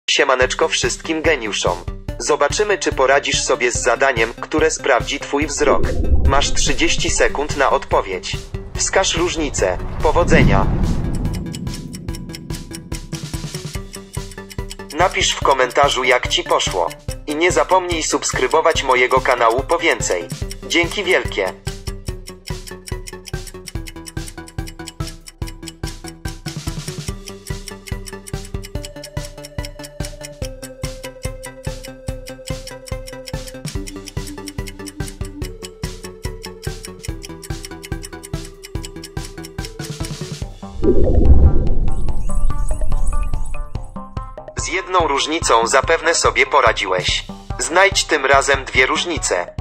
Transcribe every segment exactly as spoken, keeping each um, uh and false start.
Siemaneczko wszystkim geniuszom. Zobaczymy, czy poradzisz sobie z zadaniem, które sprawdzi twój wzrok. Masz trzydzieści sekund na odpowiedź. Wskaż różnicę. Powodzenia. Napisz w komentarzu, jak ci poszło. I nie zapomnij subskrybować mojego kanału po więcej. Dzięki wielkie. Z jedną różnicą zapewne sobie poradziłeś. Znajdź tym razem dwie różnice.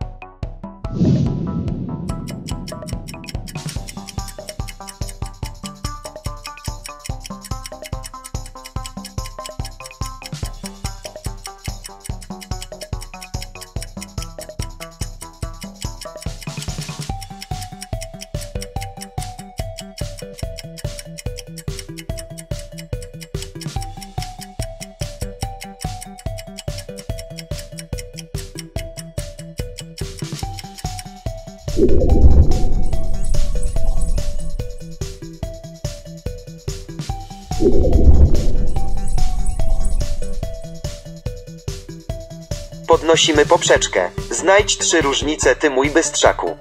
Podnosimy poprzeczkę. Znajdź trzy różnice, ty mój bystrzaku.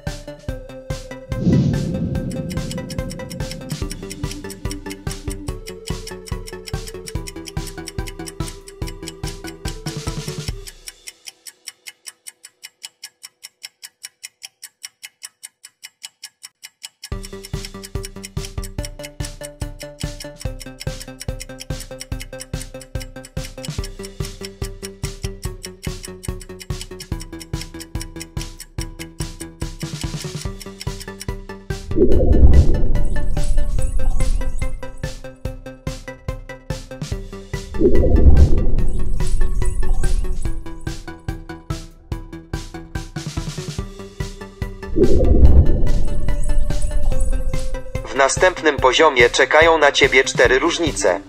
W następnym poziomie czekają na ciebie cztery różnice.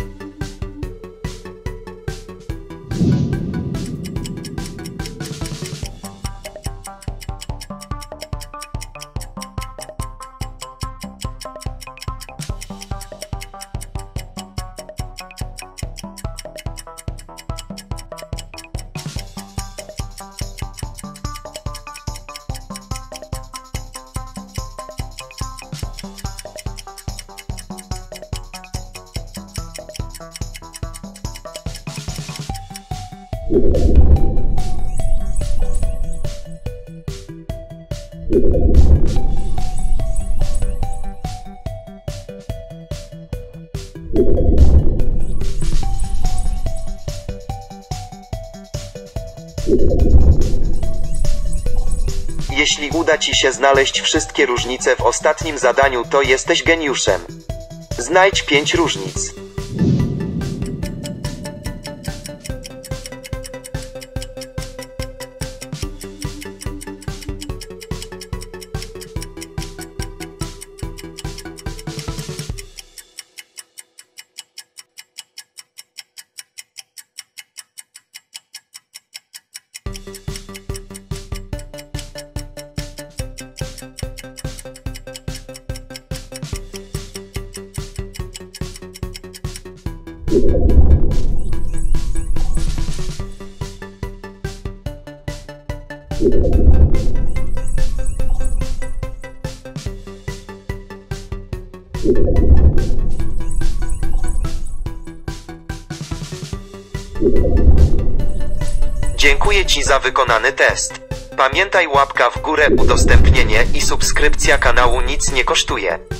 Jeśli uda ci się znaleźć wszystkie różnice w ostatnim zadaniu, to jesteś geniuszem. Znajdź pięć różnic. Dziękuję ci za wykonany test. Pamiętaj, łapka w górę, udostępnienie i subskrypcja kanału nic nie kosztuje.